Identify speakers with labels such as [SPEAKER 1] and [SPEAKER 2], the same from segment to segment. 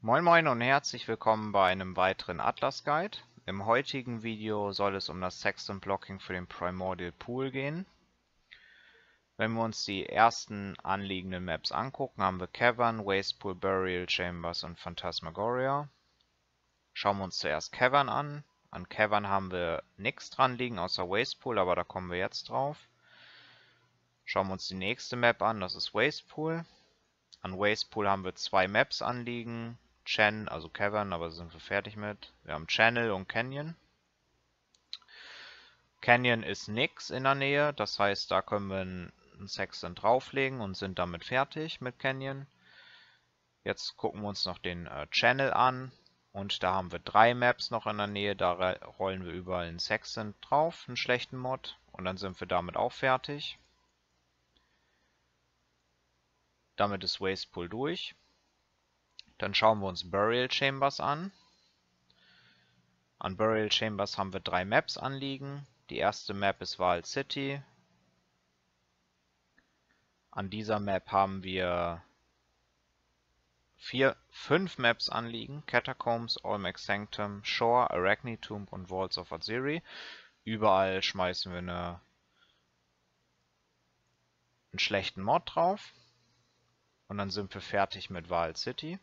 [SPEAKER 1] Moin Moin und herzlich willkommen bei einem weiteren Atlas Guide. Im heutigen Video soll es um das Sextant Blocking für den Primordial Pool gehen. Wenn wir uns die ersten anliegenden Maps angucken, haben wir Cavern, Waste Pool, Burial Chambers und Phantasmagoria. Schauen wir uns zuerst Cavern an. An Cavern haben wir nichts dran liegen außer Waste Pool, aber da kommen wir jetzt drauf. Schauen wir uns die nächste Map an, das ist Waste Pool. An Waste Pool haben wir zwei Maps anliegen. Also Cavern, aber sind wir fertig mit. Wir haben Channel und Canyon. Canyon ist nix in der Nähe, das heißt, da können wir einen Sextant drauflegen und sind damit fertig mit Canyon. Jetzt gucken wir uns noch den Channel an und da haben wir drei Maps noch in der Nähe, da rollen wir überall einen Sextant drauf, einen schlechten Mod, und dann sind wir damit auch fertig. Damit ist Waste Pool durch. Dann schauen wir uns Burial Chambers an. An Burial Chambers haben wir drei Maps anliegen. Die erste Map ist Vault City. An dieser Map haben wir 5 Maps anliegen. Catacombs, Olmec Sanctum, Shore, Arachne-Tomb und Vaults of Aziri. Überall schmeißen wir einen schlechten Mod drauf. Und dann sind wir fertig mit Vault City.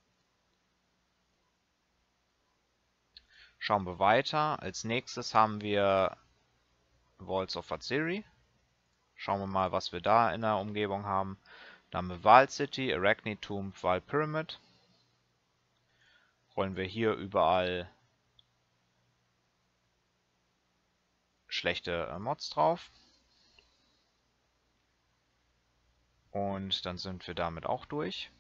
[SPEAKER 1] Schauen wir weiter. Als nächstes haben wir Vaults of Aziri. Schauen wir mal, was wir da in der Umgebung haben. Da haben wir Vault City, Arachne-Tomb, Vault Pyramid. Rollen wir hier überall schlechte Mods drauf. Und dann sind wir damit auch durch.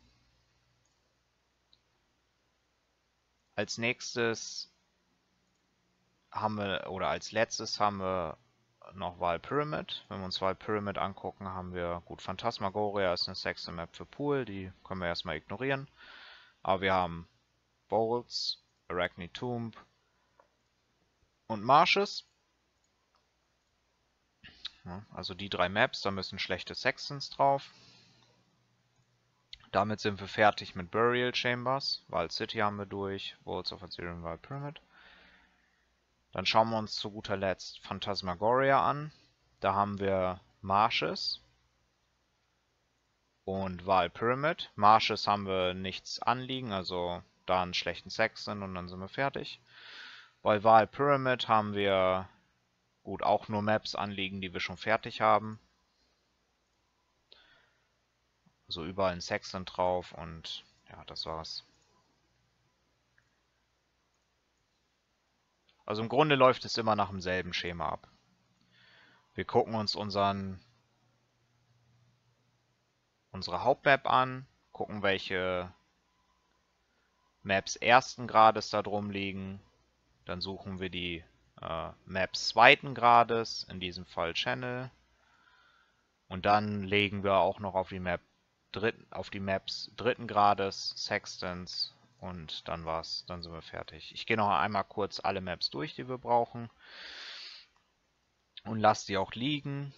[SPEAKER 1] Als nächstes haben wir, oder als letztes haben wir noch Vault Pyramid. Wenn wir uns Vault Pyramid angucken, haben wir, gut, Phantasmagoria ist eine Sextant Map für Pool, die können wir erstmal ignorieren. Aber wir haben Vaults, Arachne-Tomb und Marshes. Ja, also die drei Maps, da müssen schlechte Sextants drauf. Damit sind wir fertig mit Burial Chambers. Vault City haben wir durch, Vaults of Aziri und Vault Pyramid. Dann schauen wir uns zu guter Letzt Phantasmagoria an. Da haben wir Marshes und Vault Pyramid. Marshes haben wir nichts anliegen, also da einen schlechten Sextant und dann sind wir fertig. Bei Vault Pyramid haben wir, gut, auch nur Maps anliegen, die wir schon fertig haben. Also überall ein Sextant drauf und ja, das war's. Also im Grunde läuft es immer nach demselben Schema ab. Wir gucken uns unsere Hauptmap an, gucken, welche Maps ersten Grades da drum liegen. Dann suchen wir die Maps zweiten Grades, in diesem Fall Channel. Und dann legen wir auch noch auf die Maps dritten Grades Sextants. Und dann war's, dann sind wir fertig. Ich gehe noch einmal kurz alle Maps durch, die wir brauchen. Und lasse die auch liegen.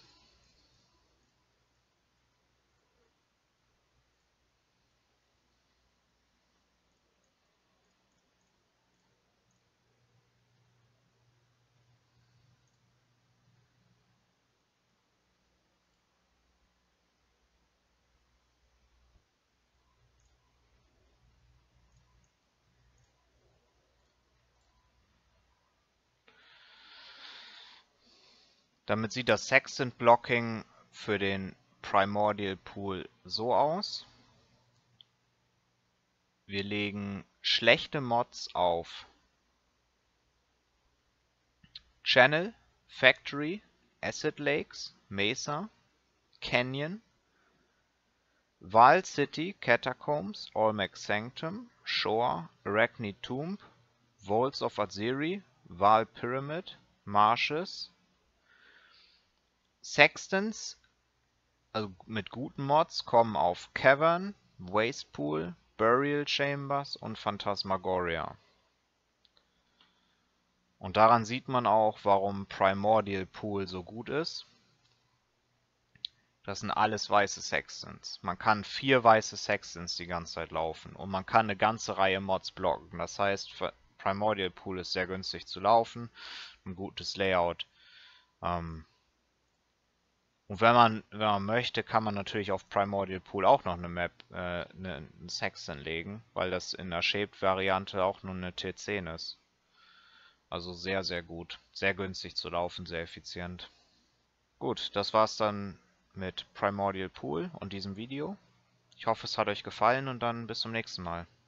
[SPEAKER 1] Damit sieht das Sextant Blocking für den Primordial Pool so aus. Wir legen schlechte Mods auf Channel, Factory, Acid Lakes, Mesa, Canyon, Vault City, Catacombs, Olmec Sanctum, Shore, Arachne-Tomb, Vaults of Aziri, Vault Pyramid, Marshes. Sextants, also mit guten Mods, kommen auf Cavern, Waste Pool, Burial Chambers und Phantasmagoria. Und daran sieht man auch, warum Primordial Pool so gut ist. Das sind alles weiße Sextants. Man kann 4 weiße Sextants die ganze Zeit laufen und man kann eine ganze Reihe Mods blocken. Das heißt, Primordial Pool ist sehr günstig zu laufen, ein gutes Layout. Und wenn man möchte, kann man natürlich auf Primordial Pool auch noch eine Map, einen Sextant legen, weil das in der Shaped-Variante auch nur eine T10 ist. Also sehr, sehr gut. Sehr günstig zu laufen, sehr effizient. Gut, das war's dann mit Primordial Pool und diesem Video. Ich hoffe, es hat euch gefallen und dann bis zum nächsten Mal.